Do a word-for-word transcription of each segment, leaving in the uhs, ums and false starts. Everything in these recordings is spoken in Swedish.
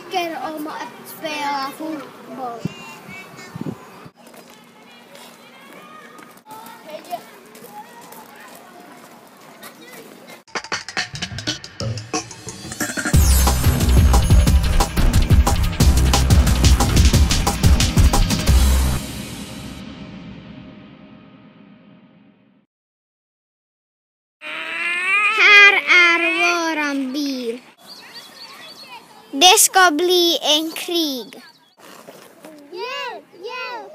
tycker om att spela fotboll. Det ska bli en krig. Hjälp, hjälp!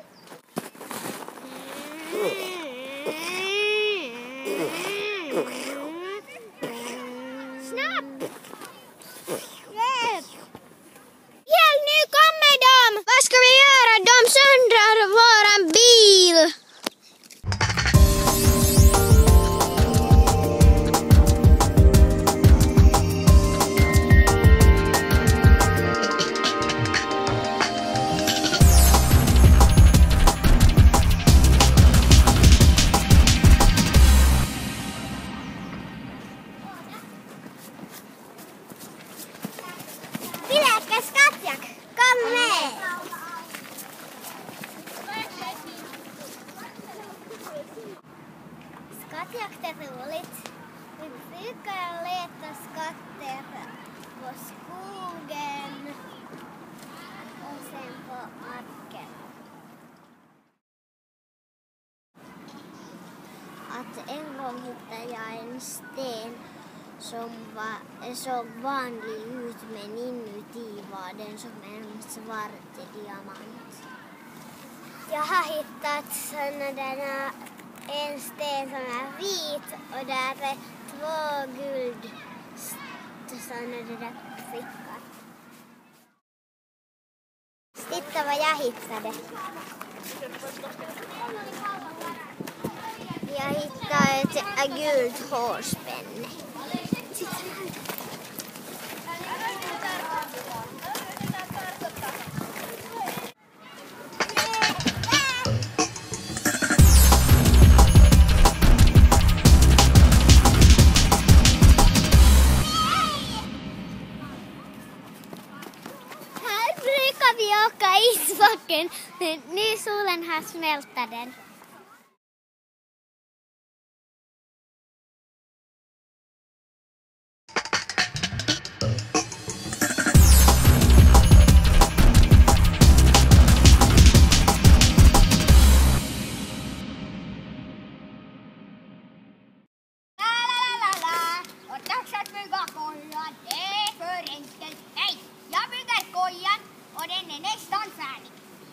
Snabbt! Hjälp! Hjälp, nu kommer de! Vad ska vi göra? De söndrar våran bil! Skattjakt är roligt. Vi brukar leta skatter på skogen och sen på marken. Att en gång hittade jag en sten som var, såg vanlig ut, men inuti var den som en svart diamant. Jag har hittat sådana där, en sten som är vit och där är två guld sådana där prickar. Titta vad jag hittade. Jag hittade ett guld hårspänne. Vi åker isbacken, men nu solen har smältat den. La la la la, och dags att bygga kojan, det är för enkelt. Hej, jag bygger kojan. Och den är nästan färdig.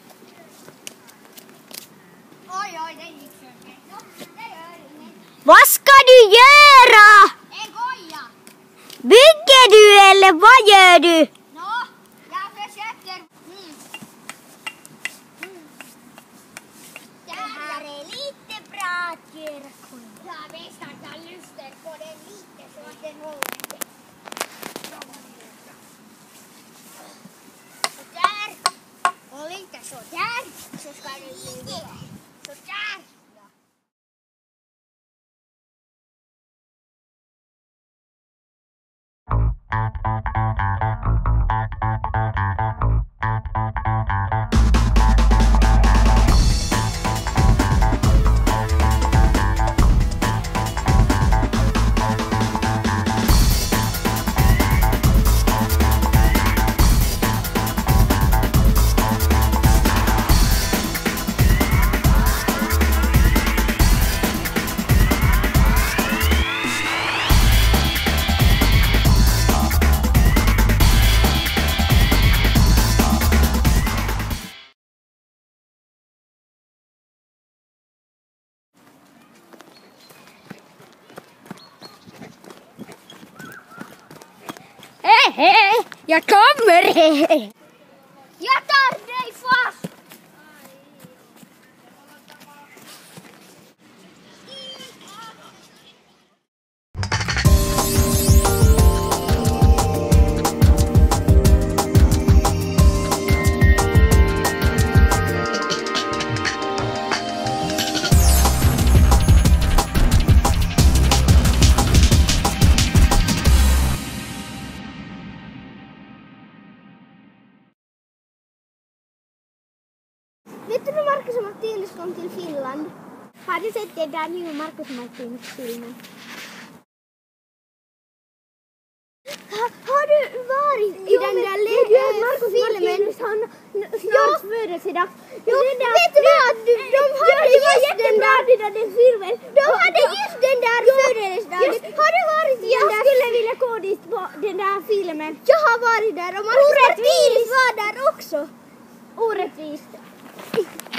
Oj, oj, den gick sönder. No, det gör inget. Vad ska du göra? En koja. Bygger du eller vad gör du? Nå, jag försöker. Mm. Mm. Det här är lite bra att göra koja. Jag vet att jag lyfter på den lite så att den håller sig. Och lite så där, så ska det bli så där. Hej, jag kommer! Jag tar dig fast! Vet du när Marcus och Martinus kom till Finland? Har du sett den där nya Marcus och Martinus-filmen? Ha, har du varit i jo, den där filmen? Han snart födelsedag. Jo, vet du vad? De, de hade ja, just den där, där den filmen. De hade just den där födelsedagen. Har du varit i den där? Jag skulle vilja gå dit på den där filmen. Jag har varit där och Marcus Martinus var där också. Orättvist.